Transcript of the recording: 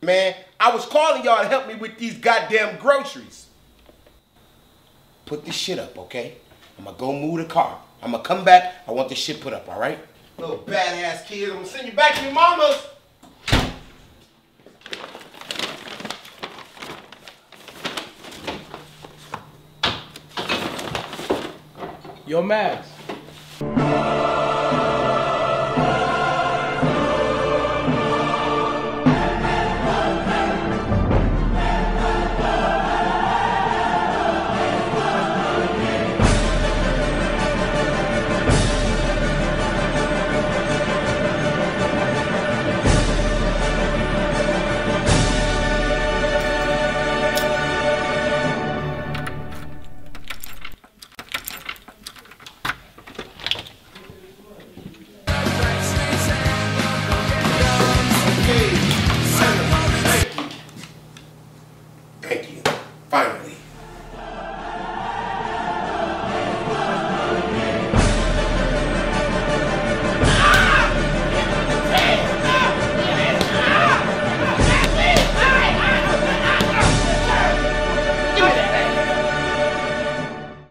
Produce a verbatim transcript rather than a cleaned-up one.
Man, I was calling y'all to help me with these goddamn groceries. Put this shit up, okay? I'm gonna go move the car. I'm gonna come back. I want this shit put up, all right? Little badass kid. I'm gonna send you back to your mama's. Yo, Max.